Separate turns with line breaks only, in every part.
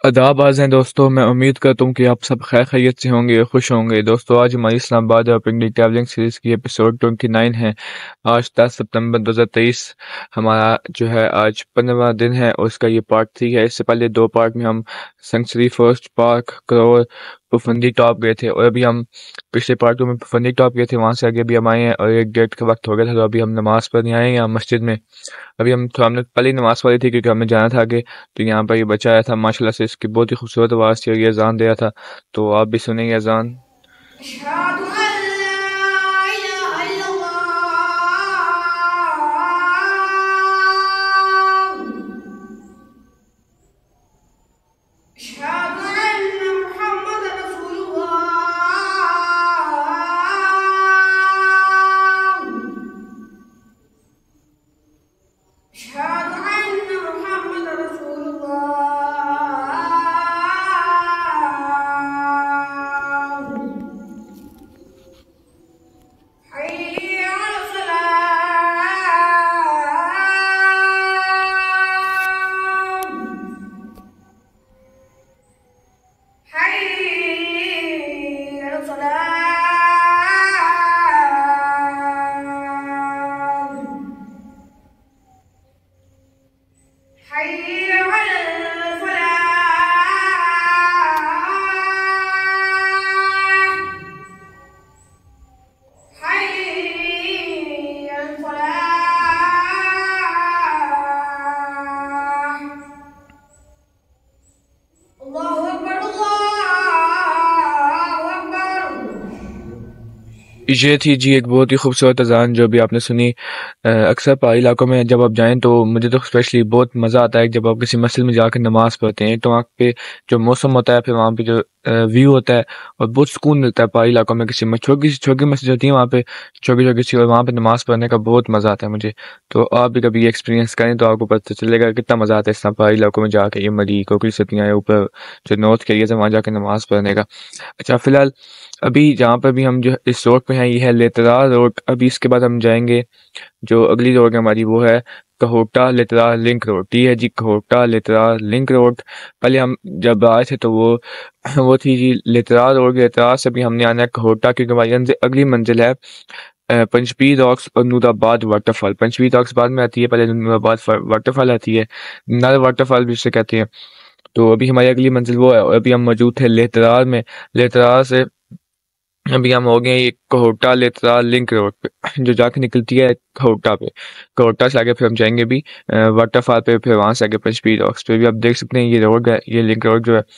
आदाबाज हैं दोस्तों। मैं उम्मीद करता हूँ कि आप सब खैर खैरियत से होंगे, खुश होंगे। दोस्तों आज हमारी इस्लामाबाद rawalpindi ट्रैवलिंग सीरीज़ की एपिसोड 29 है। आज 10 सितंबर 2023 हमारा जो है आज 15वां दिन है और इसका ये पार्ट 3 है। इससे पहले 2 पार्ट में हम संगसरी फर्स्ट पार्क करोर पुफंदी टॉप गए थे और अभी हम पिछले पार्ट में पुफंदी टॉप गए थे, वहाँ से आगे अभी हम आए हैं और 1 डेढ़ का वक्त हो गया था, तो अभी हम नमाज़ पढ़ने आए हैं यहाँ मस्जिद में। अभी हमने पहले ही नमाज़ पढ़ी थी क्योंकि हमें जाना था आगे। तो यहाँ पर ये बच्चा आया था, माशाल्लाह से इसकी बहुत ही खूबसूरत आवाज़ थी और ये अज़ान दे रहा था, तो आप भी सुनेंगे अज़ान। ये थी जी एक बहुत ही खूबसूरत अज़ान जो भी आपने सुनी। अक्सर पहाड़ी इलाकों में जब आप जाएं तो मुझे तो स्पेशली बहुत मज़ा आता है जब आप किसी मस्जिद में जाकर नमाज़ पढ़ते हैं, तो वहाँ पे जो मौसम होता है, फिर वहाँ पे जो व्यू होता है और बहुत सुकून मिलता है। पहाड़ी इलाकों में किसी छोटी छोटी मस्जिद होती है, वहाँ पे छोटी छोटी सी, और वहाँ पे नमाज़ पढ़ने का बहुत मज़ा आता है मुझे। तो आप भी कभी एक्सपीरियंस करें तो आपको पता चलेगा कितना मज़ा आता है इस तरह पहाड़ी इलाकों में जाके, ये मरी कोकली सतियाँ ऊपर जो नॉर्थ के एरिया है वहाँ जाके नमाज़ पढ़ने का। अच्छा, फिलहाल अभी जहाँ पर भी हम जो इस रोड पे हैं ये है लेतरा रोड। अभी इसके बाद हम जाएंगे, जो अगली रोड है हमारी वो है कहोटा लेतरा लिंक रोड। ये है जी कहोटा लेतरा लिंक रोड। पहले हम जब आए थे तो वो थी जी लेतरा रोड। लेतरा से भी हमने आना है कहोटा, क्योंकि हमारी अगली मंजिल है पंचपीर रॉक्स और नूराबाद वाटरफॉल। पंचपीर रॉक्स बाद में आती है, पहले नूराबाद वाटरफॉल आती है, नर वाटरफॉल भी उसे कहते हैं। तो अभी हमारी अगली मंजिल वो है और अभी हम मौजूद थे लेतरार में। लेतरार से अभी हम हो गए ये कहोटा लेतरा लिंक रोड पे, जो जाके निकलती है कहोटा पे। कहोटा से आगे फिर हम जाएंगे भी वाटरफॉल पे, फिर वहां से आगे पंचपीर रॉक्स पे। भी आप देख सकते हैं ये रोड है, ये लिंक रोड जो है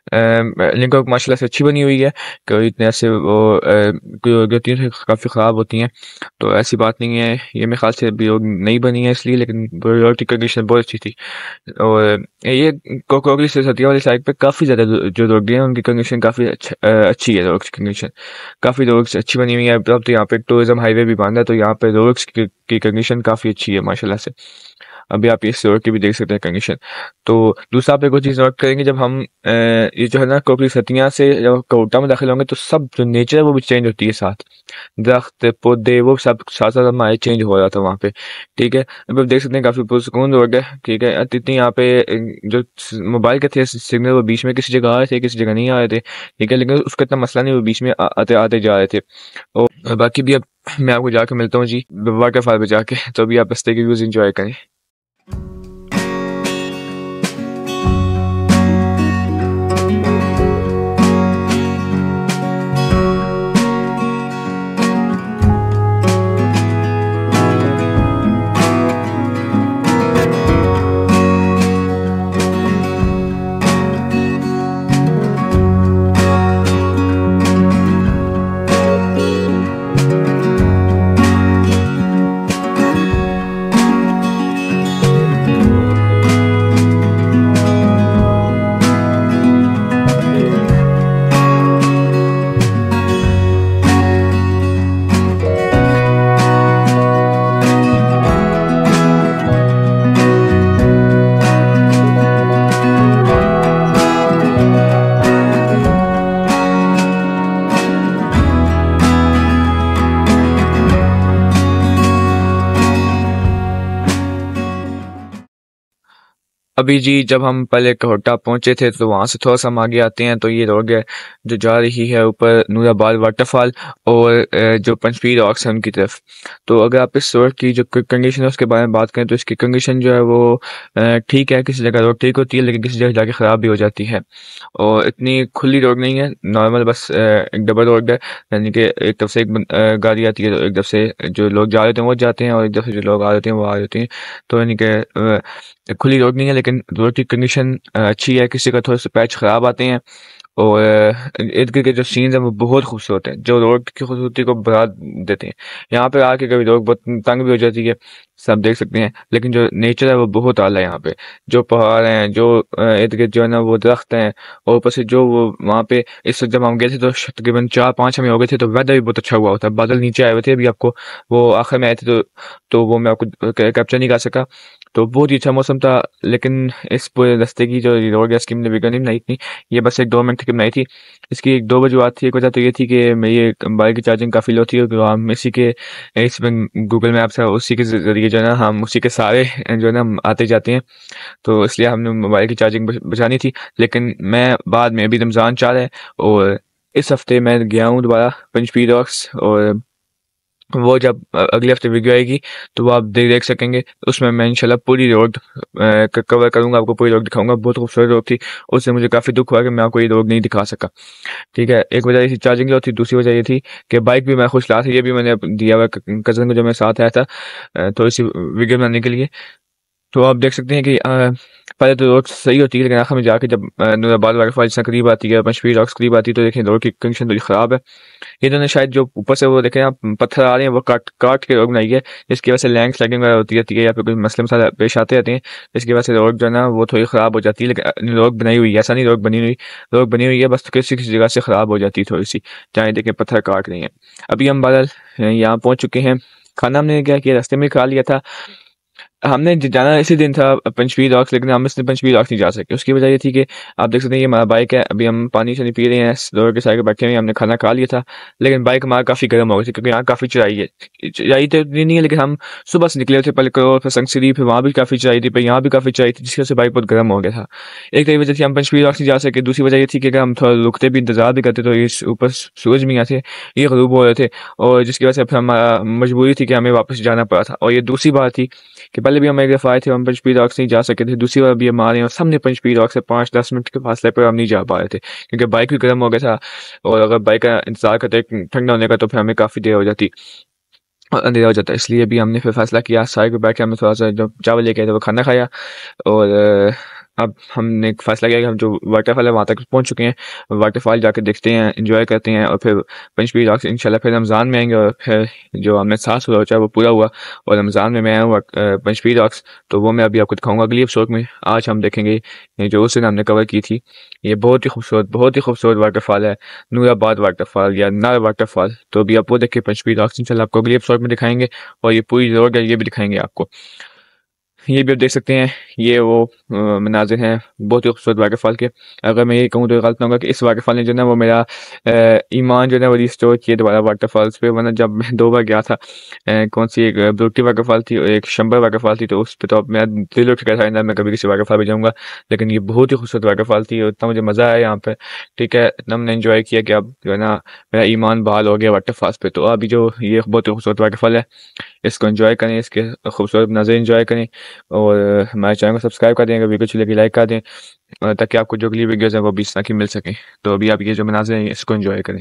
लिंक रोड माशाल्लाह से अच्छी बनी हुई है। कोई इतने ऐसे वो कोई होती है काफ़ी ख़राब होती हैं, तो ऐसी बात नहीं है। ये मेरे ख्याल से अभी रोड नहीं बनी है इसलिए, लेकिन रोड की कंडीशन बहुत अच्छी थी। और ये कोकली से सतिया वाली साइड पे काफ़ी ज़्यादा जो रोड है उनकी कंडीशन काफ़ी अच्छी है। रोड की कंडीशन काफ़ी रोड्स अच्छी बनी हुई है। अब तो यहाँ पे टूरिज्म हाईवे भी बंद है, तो यहाँ पे रोड्स की कंडीशन काफ़ी अच्छी है माशाल्लाह से। अभी आप इस रोड की भी देख सकते हैं कंडीशन। तो दूसरा आप एक और चीज़ नोट करेंगे, जब हम ये जो है ना कोकली सतिया से जब कोटा में दाखिल होंगे तो सब जो नेचर है वो भी चेंज होती है साथ, दरख्त पौधे वो सब साथ साथ हमारे चेंज हो रहा था वहाँ पे। ठीक है, अब आप देख सकते हैं काफ़ी पुरसुकून रोड है। ठीक है, इतनी यहाँ पे जो मोबाइल के थे सिग्नल वो बीच में किसी जगह आ रहे थे, किसी जगह नहीं आ रहे थे। ठीक है, लेकिन उसका इतना मसला नहीं, वो बीच में आते आते जा रहे थे। और बाकी भी अब मैं आपको जाके मिलता हूँ जी वाटरफॉल पे जाके, तो अभी आप रास्ते के व्यूज़ इंजॉय करें। अभी जी जब हम पहले कहोटा पहुंचे थे तो वहाँ से थोड़ा सा हम आगे आते हैं तो ये रोड है जो जा रही है ऊपर नूराबाद वाटरफॉल और जो पंचपीर रॉक्स है उनकी तरफ। तो अगर आप इस रोड की जो कंडीशन है उसके बारे में बात करें तो इसकी कंडीशन जो है वो ठीक है, किसी जगह रोड ठीक होती है लेकिन किसी जगह जाके ख़राब भी हो जाती है। और इतनी खुली रोड नहीं है, नॉर्मल बस एक डबल रोड है, यानी कि एक तरफ से एक गाड़ी आती है तो एक तरफ से जो लोग जा रहे होते हैं वो जाते हैं और एक तरफ से जो लोग आ रहे होते हैं वो आ रहे होते हैं। तो यानी कि खुली रोड नहीं है लेकिन रोड की कंडीशन अच्छी है, किसी का थोड़े से पैच ख़राब आते हैं और इर्द गिर्द के जो सीन्स हैं वो बहुत खूबसूरत हैं, जो रोड की खूबसूरती को बढ़ा देते हैं। यहाँ पे आके कभी रोड बहुत तंग भी हो जाती है, सब देख सकते हैं, लेकिन जो नेचर है वो बहुत आला है यहाँ पे। जो पहाड़ हैं, जो इर्द गिर्द जो है ना वो दरख्त हैं, और ऊपर से जो वो वहाँ पे इस वक्त जब हम गए थे तो तकरीबन 4-5 हमें हो गए थे, तो वेदर भी बहुत अच्छा हुआ होता है, बादल नीचे आए हुए थे। अभी आपको वो आखिर में आए थे तो वो मैं आपको कैप्चर नहीं कर सका। तो बहुत ही अच्छा मौसम था, लेकिन इस पूरे रास्ते की जो रोड है इसकी मैंने वीडियो नहीं बनाई थी, ये बस एक 2 मिनट की बनाई थी। इसकी एक दो वजूहत थी। एक वजह तो ये थी कि मेरी बाइक की चार्जिंग काफ़ी लो थी और हम इसी के इसमें गूगल मैप्स है उसी के ज़रिए जो है ना हम उसी के सहारे जो है ना हम आते जाते हैं, तो इसलिए हमने मोबाइल की चार्जिंग बचानी थी। लेकिन मैं बाद में अभी रमज़ान चाह रहा है और इस हफ्ते मैं गया हूँ दोबारा पंचपीर रॉक्स, और वो जब अगले हफ्ते वीडियो आएगी तो वो आप देख सकेंगे। उसमें मैं इंशाल्लाह पूरी रोड कवर करूंगा, आपको पूरी रोड दिखाऊंगा। बहुत खूबसूरत रोड थी, उससे मुझे काफ़ी दुख हुआ कि मैं आपको ये रोड नहीं दिखा सका। ठीक है, एक वजह ये थी चार्जिंग लो थी, दूसरी वजह ये थी कि बाइक भी मैं खुश ला था, ये भी मैंने दिया हुआ कज़न को जो मेरे साथ आया था तो इसी वीडियो बनाने के लिए। तो आप देख सकते हैं कि पहले तो रोड सही होती है लेकिन आखिर में जाके जब नूराबाद वाटरफॉल जितना करीब आती है, पंचपीर रॉक्स करीब आती है, तो देखें रोड की कंडीशन थोड़ी ख़राब है। ये दोनों शायद जो ऊपर से वो देखें आप पत्थर आ रहे हैं वो काट काट के रोड बनाई है, जिसकी वजह से लैंड स्लाइडिंग वगैरह होती रहती है या फिर कोई मसले मसाला पेश आते रहते हैं, जिसकी वजह से रोड जो है ना वो थोड़ी ख़राब हो जाती है। लेकिन रोड बनाई हुई है, ऐसा नहीं रोड बनी हुई है, बस किसी किसी जगह से ख़राब हो जाती है थोड़ी सी, जहाँ देखें पत्थर काट रही हैं। अभी हम बादल यहाँ पहुँच चुके हैं। खाना हमने क्या किया, रास्ते में खा लिया था। हमने जाना इसी दिन था पंचपीर रॉक्स, लेकिन हम इसने पंचपीर रॉक्स नहीं जा सके। उसकी वजह ये थी कि आप देख सकते हैं ये हमारा बाइक है, अभी हम पानी से नहीं पी रहे हैं, रोड के साइड पे बैठे हुए हैं। हमने खाना खा लिया था लेकिन बाइक हमारा काफ़ी गर्म हो गई थी, क्योंकि यहाँ काफ़ी चढ़ाई है। चढ़ाई तो इतनी नहीं है लेकिन हम सुबह से निकले थे, पहले करोर फिर संगसिरी, फिर वहाँ भी काफ़ी चढ़ाई थी, फिर यहाँ भी काफ़ी चढ़ाई थी, जिसकी वजह से बाइक बहुत गर्म हो गया था। एक तो ये वजह थी हम पंचपीर रॉक्स नहीं जा सके। दूसरी वजह ये थी कि अगर हम थोड़ा रुकते भी, इंतजार भी करते तो ये ऊपर सूरज भी यहाँ से ये गरूब हो रहे थे, और जिसकी वजह से फिर हमारा मजबूरी थी कि हमें वापस जाना पड़ा था। और ये दूसरी बात थी कि पहले भी हम एक दफ़ा आए थे, हम पंचपीर रॉक्स नहीं जा सके थे, दूसरी बार भी हम आ रहे हैं और सामने पंचपीर रॉक्स से 5-10 मिनट के फासले पर हम नहीं जा पा रहे थे, क्योंकि बाइक भी गर्म हो गया था, और अगर बाइक का इंतजार करते ठंडा होने का तो फिर हमें काफ़ी देर हो जाती और अंधेरा हो जाता। इसलिए भी हमने फिर फैसला किया, साइड पे बैठ के हमने थोड़ा सा जो चावल लेके आए थे वो खाना खाया, और अब हमने एक फैसला किया कि हम जो वाटरफॉल है वहाँ तक पहुँच चुके हैं। वाटरफॉल जाके देखते हैं, एंजॉय करते हैं, और फिर पंचपीर रॉक्स इंशाल्लाह फिर रमज़ान में आएंगे। और फिर जो हमने साथ सोचा है वो पूरा हुआ, और रमज़ान में मैं आया हूँ पंचपीर रॉक्स, तो वो मैं अभी आपको दिखाऊंगा अगली एपिसोड में। आज हम देखेंगे ये जो उस दिन हमने कवर की थी, ये बहुत ही खूबसूरत वाटरफॉल है, नूराबाद वाटरफॉल या नर वाटरफॉल। तो अभी आप वो देखिए पंचपीर रॉक्स, इंशाल्लाह आपको अगली एपिसोड में दिखाएंगे, और ये पूरी रोड है ये भी दिखाएंगे आपको। ये भी आप देख सकते हैं, ये वो मनाजिर हैं बहुत ही खूबसूरत वाटरफॉल के। अगर मैं ये कहूँ तो गलत ना होगा कि इस वाटरफॉल ने जो है वो मेरा ईमान जो है वो रिस्टोर किया दोबारा वाटरफॉल्स पे। वरना जब मैं 2 बार गया था, कौन सी एक ब्रूटी वाटरफॉल थी और एक शंबर वाटरफॉल थी, तो उस पर तो अब मेरा दिल उठ गया था ना मैं कभी किसी वाटरफॉल पे जाऊँगा। लेकिन ये बहुत ही खूबसूरत वाटरफॉल थी और इतना मुझे मज़ा आया यहाँ पे। ठीक है, इतना मैंने इन्जॉय किया कि अब जो है ना मेरा ईमान बहाल हो गया वाटरफॉल्स पे। तो अभी जो ये बहुत ही खूबसूरत वाटरफॉल है, इसको एंजॉय करें, इसके खूबसूरत नज़र एंजॉय करें, और हमारे चैनल को सब्सक्राइब कर दें, अगर वीडियो अच्छी लगी लाइक कर दें, ताकि आपको जो अगली वीडियोज़ हैं वो भी इस तरह की मिल सकें। तो अभी आप ये जो मनाज़िर हैं इसको एंजॉय करें।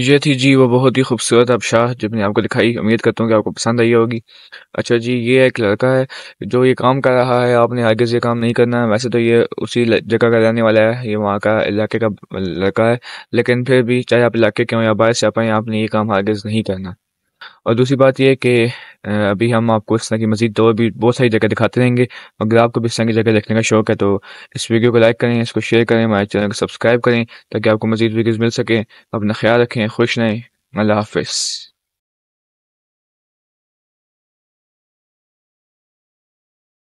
ये थी जी वो बहुत ही खूबसूरत आबशार जो मैंने आपको दिखाई। उम्मीद करता हूँ कि आपको पसंद आई होगी। अच्छा जी, ये एक लड़का है जो ये काम कर रहा है। आपने आगे से ये काम नहीं करना है। वैसे तो ये उसी जगह का रहने वाला है, ये वहाँ का इलाके का लड़का है, लेकिन फिर भी चाहे आप इलाके के हों या बाहर से आप आए, आपने ये काम आगे से नहीं करना। और दूसरी बात ये है कि अभी हम आपको इस तरह की मज़ीद और भी बहुत सारी जगह दिखाते रहेंगे। अगर आपको भी इस तरह की जगह देखने का शौक है तो इस वीडियो को लाइक करें, इसको शेयर करें, हमारे चैनल को सब्सक्राइब करें ताकि आपको मज़ीद वीडियोज़ मिल सकें। अपना ख्याल रखें, खुश रहें। अल्लाह हाफ़िज़।